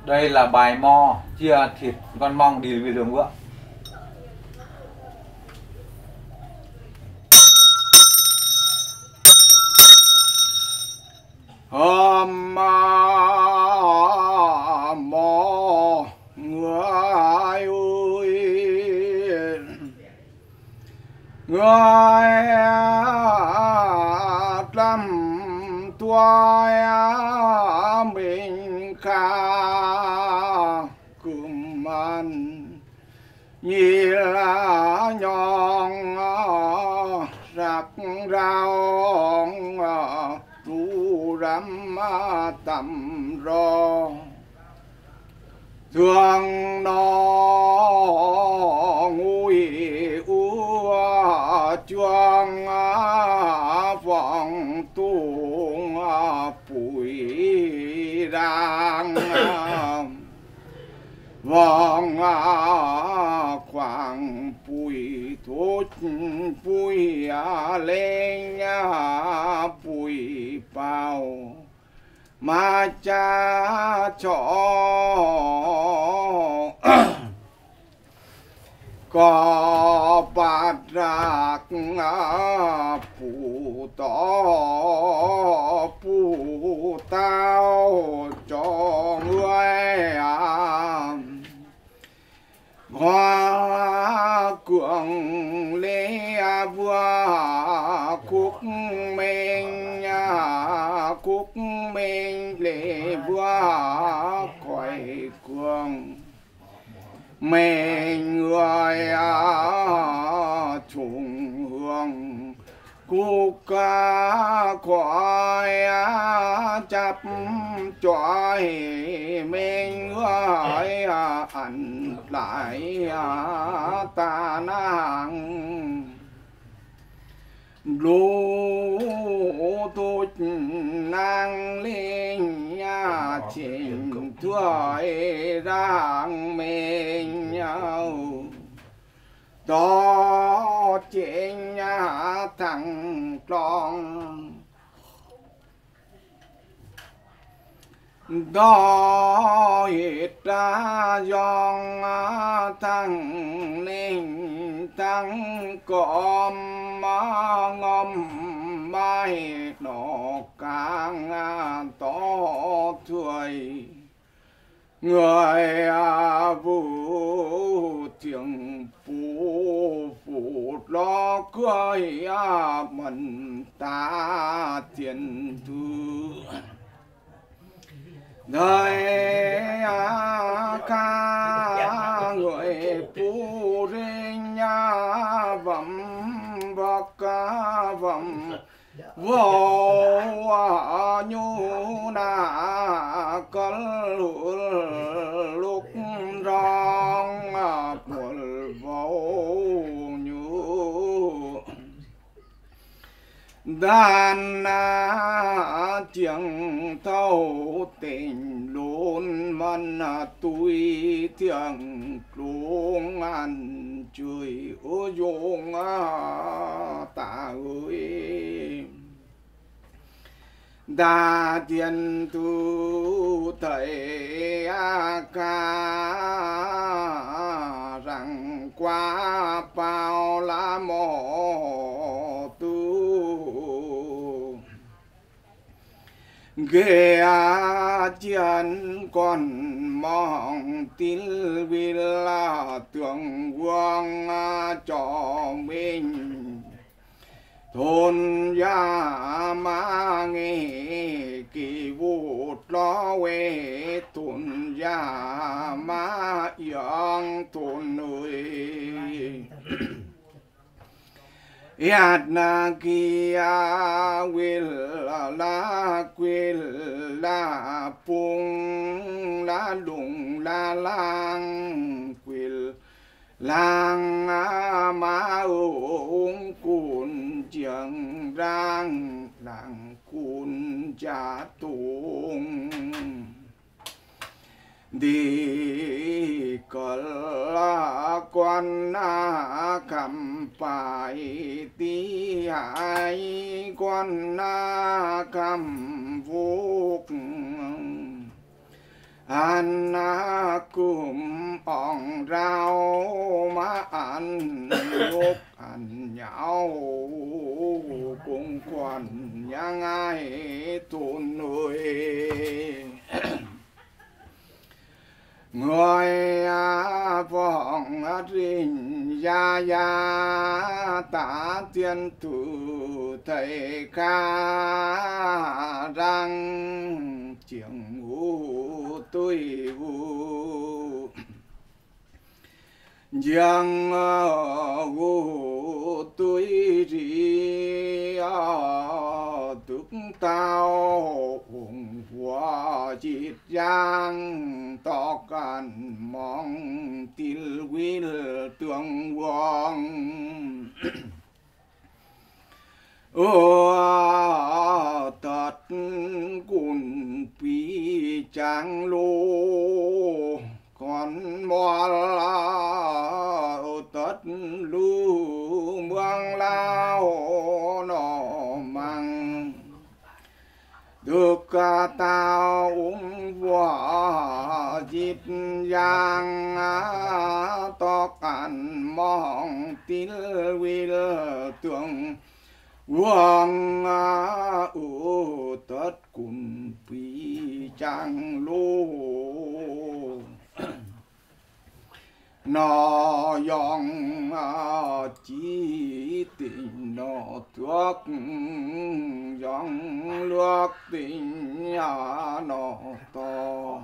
Đây là bài mo chia thịt con mong đi với đường vượng. Mò người ơi, người trăm tuổi mình khá cùm ăn như là nhong rạc rau đủ rắm tầm ro thương nó ngui chuông vòng tung bụi đang vòng quảng bụi thốt bụi lên bụi bao mà cha cho có bát rạc phụ tỏ phụ tao cho người hoa cuồng lê vua cúc mình lê vua quay cuồng mình người trùng hương cúc khoai chắp chói mình người ăn lại ta nàng lũ tốt nàng lên trình tuổi rằng mình nhau đó trên thằng tròn đó hết ra dòng thằng nên thằng com ngom mai nó càng to tuổi người vũ tiếng phụ lo cười mình ta tiền thư đời ca người phụ rinh vầm bọc vầm vô nhu na có lúc rong một vô nhu đàn tiếng thâu tình luôn mân tuổi tiếng luôn ăn chơi ở dùng ta ơi đa tiền tu thầy ca rằng qua bao la mò tu ghê chân còn mong tin vì là tưởng vương cho mình thôn gia ma nghe kỳ vụ lo về thôn gia ma yang thôn nơi yat na kia will la pung la lung la lang will lang ma ung cùn trường rang làng cùn cha tung đi cờ quan cầm phải tí ai quan cầm vuốt anh cùng ông rau má anh lúc anh nhau cũng còn nhang ai tuôn nuôi người vọng rình gia ta tiên thủ thầy ca răng tiếng ngủ tôi ngủ giang ngủ tôi đi tức tao hùng hoa chít giang to can mong til wil tương quang tật cùn pi trang lô con mò tật lu mương lao nọ mang được tao uống quả dịp giang to cạn mong tin wil tưởng quang tất cùng pi trang lô nó dòng chỉ tình nó thuốc dòng luộc tình nó to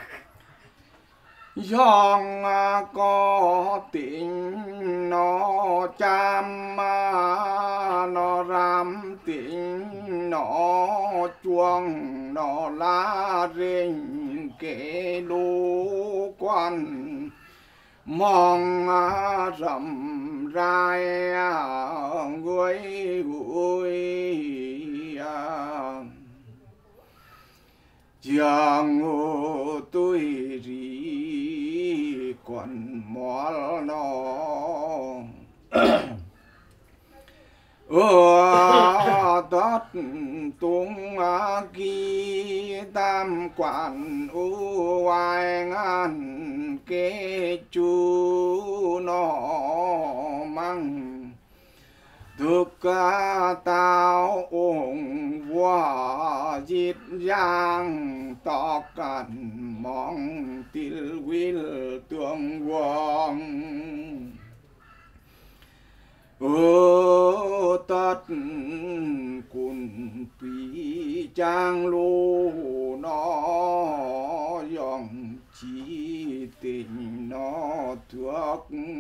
dòng có tình nó chăm nó ram tình nó chuông nó lá rình kê lô quan mong rầm rai người vui chàng tôi ri còn mỏ nó tất tung kỳ tam quản oai ngàn kế chú nó mang thực tao ủng hoa dít giang to cạn mong til wil tương quang tất cùn pi trang lô nó dòng chỉ tình nó thuốc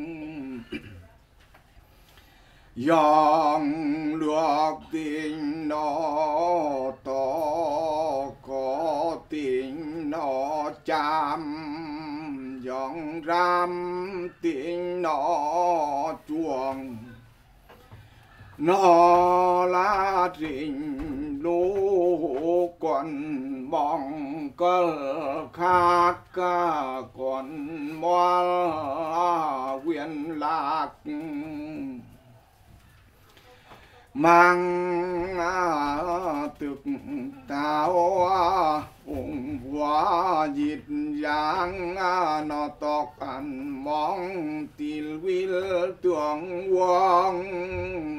dòng luộc tình nó to có tình nó chăm dòng ram tình nó chuồng nó lá trình lô còn mong cơ khác còn moa quyền lạc mang thực tao ủng hoa dịt giang nó tóc ăn mong til wil tưởng quang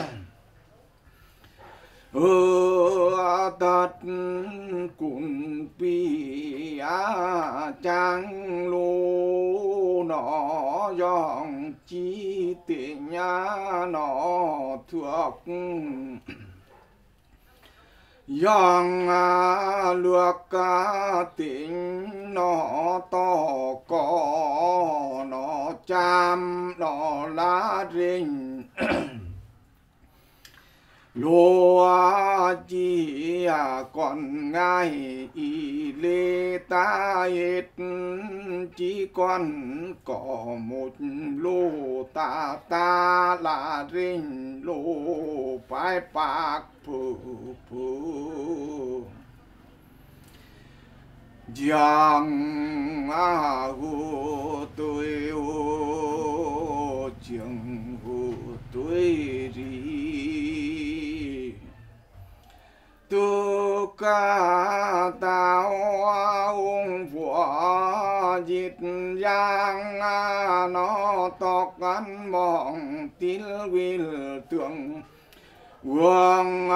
tất cùn pi trang lô nó dòng chi tình nó thuộc dòng luộc tình nó to có nó chăm nó lá rình lúa chi còn ngay y lê ta hết chỉ còn có một lô ta là rình lô phải bạc phù phù giang hu tôi trường hu tôi ri tu ca tao ung vua dịch giang nó tóc ăn mong tín vil tưởng vương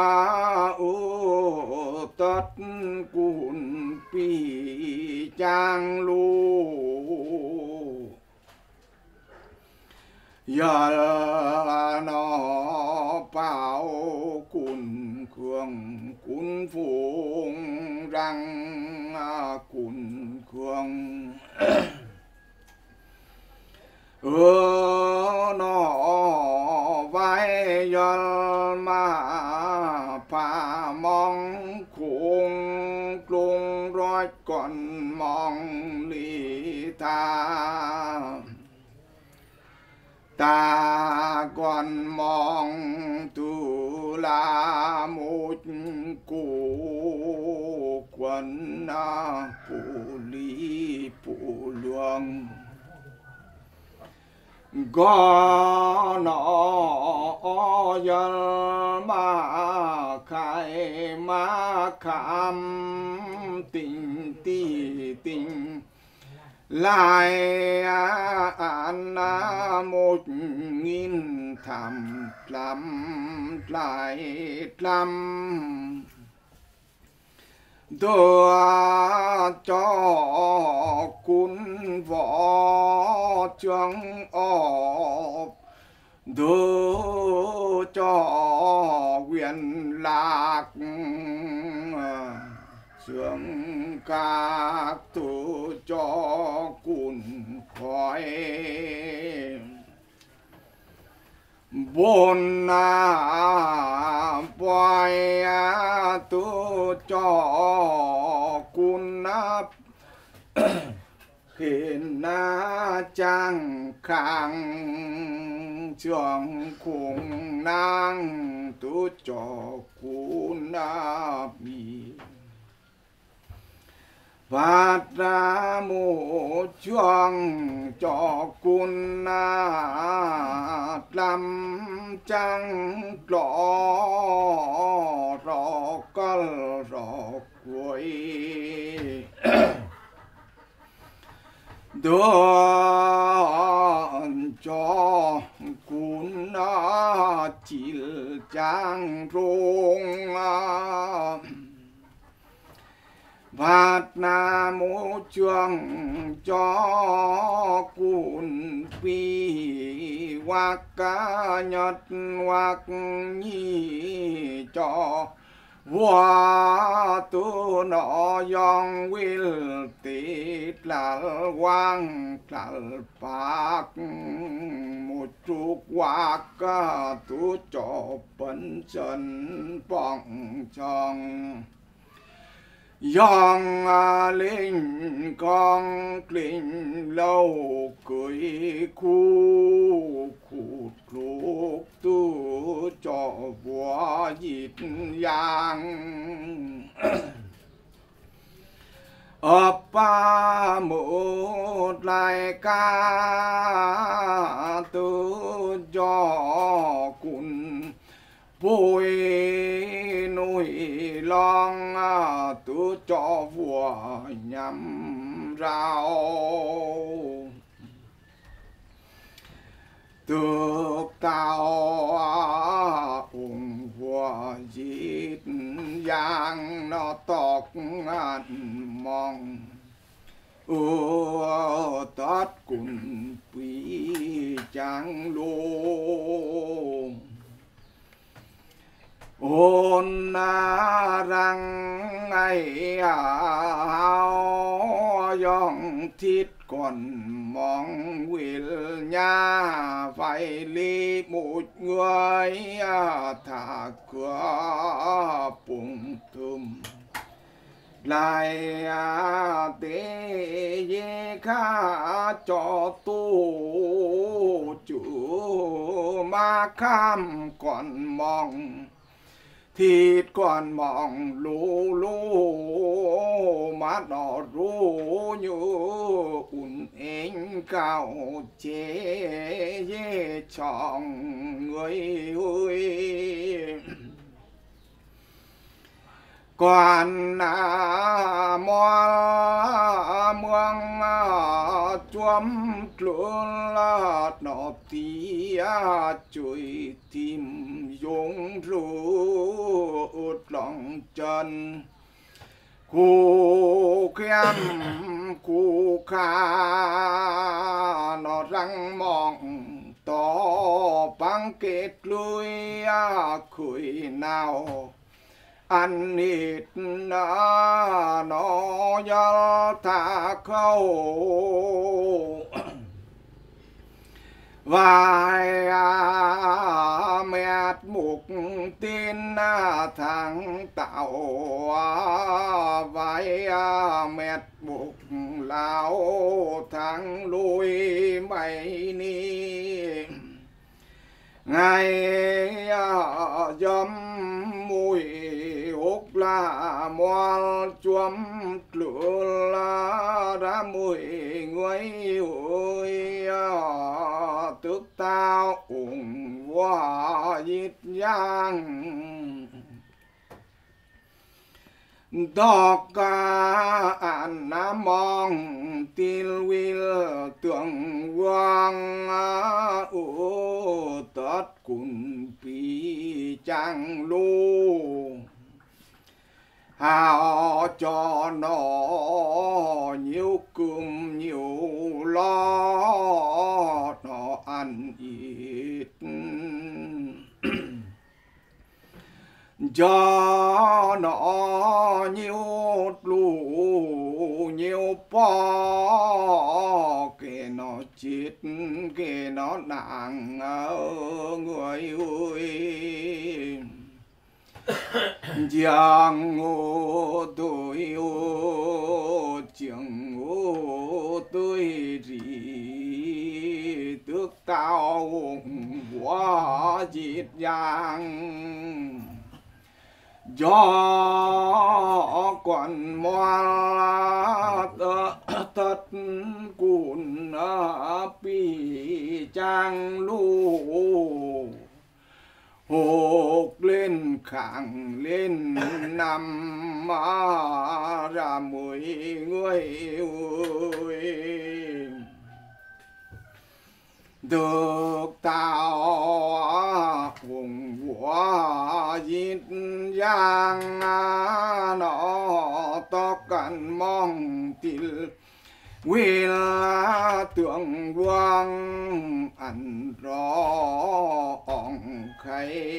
u tất cùn pi trang lu giờ nó bảo cùn khương cùn phùng răng cùn khương nó vai giờ mà phà mong khung lung rồi còn mong lý ta còn mong tu là một cụ quân phụ lý phụ luồng có nó giờ mà khai mà khám tình tình lại ăn 1000 thảm lắm lại lắm đưa cho cún võ trương ọp đưa cho quyền lạc sướng các tu cho cún khói bốn boy tu cho cún khiến trang khang trường khung nang tu cho cún bị phát ra một chuông cho cún làm trăng lọ rọ col rọ cuối đưa cho cún chịu trang rung phát na mô chuông cho cún pi hoặc cá nhật hoặc nhi cho vua tu nó yong will tít là quang là bạc một chút hoặc tu cho bấn chân bỏng trong dòng linh con linh lâu cười khu khụt lúc tu cho vua dịp giang ấp một lại ca tu cho cún bôi nuôi long tu cho vua nhắm rau tước tao ủng vua giết giang nó tóc mong tất cùng quý chẳng lô ôn rằng ngày áo dòng thịt còn mong will nhà phải ly một người thả cửa bụng thùm lại tế dê khá cho tu chủ mà khám còn mong thịt còn mong lú lú má đỏ rú như ủn anh cao chế dê chọn người ơi quan mò mương chuấm lúa nọ tía chuối tìm dùng rút lòng chân cụ khem cụ kha nó răng mong to băng kết lùi khủy nào ăn ít nó do thả khâu vài mẹt mục tin thằng tạo vài mẹt mục lão thằng lui mày ni ngày dâm mùi ốc là moal chuấm lửa là ra mùi người ơi tức tao ủng hoa dít giang đọc an mong tiêu will tưởng quang tất cùng pi trang lu hào cho nó nhiều cơm nhiều lo nó ăn ít cho nó nhiều lù nhiều po kể nó chết kể nó nặng người ơi giang ngô tôi ô chẳng ngô tôi gì tước tao quá dịt giang gió còn moa tất cùn pi trang lu hộp lên khẳng lên nằm ra mùi người ơi được tao hùng vua dít giang nó to cần mongtil quy là tưởng quang ăn rõ ong khay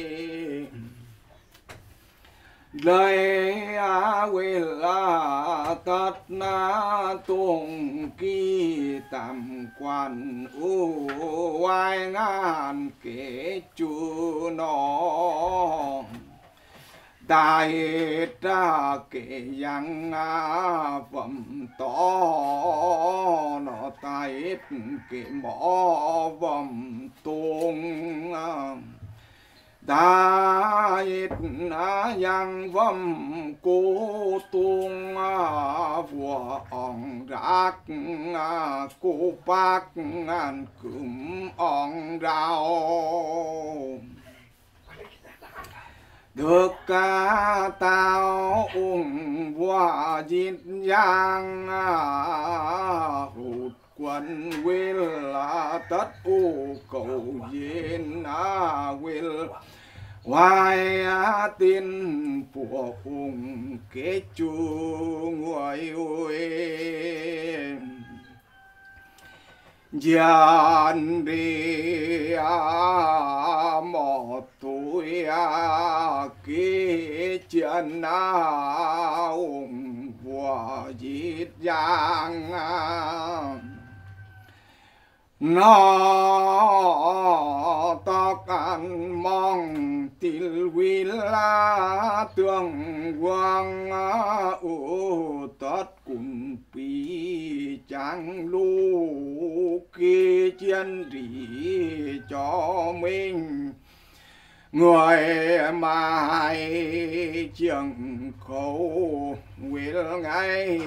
lời quy là tất na tung kỳ tam quan oai ngàn kể chu nó đại ra kể yang phẩm to nó tai kể mỏ vầm tung đại yang vầm cô tung vua ong rác cô bác ngàn cúm ong rau được cả tao ung vua dít giang hụt quân will là tất u cầu yên will hoài tin của ung kế chu người ơi gian đi một tuổi kế chân ung vua dít giang nó tóc ăn mong til quy la tương quang tất cùng pi chẳng lu kia chân rỉ cho mình người mai trường khẩu will ngay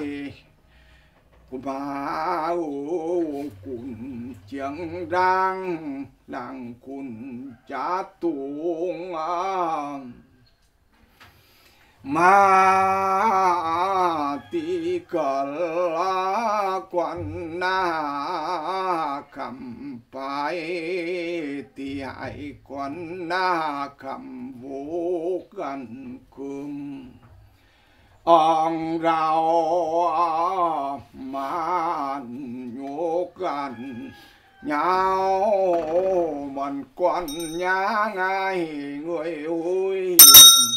ba cùng chẳng đang làng cùng cha tuông mà tí cờ la quan na khẩm phải tí hại quan na khẩm vô gần cương ông rào mà nhô gần nhau mình quan nhá ngay người ơi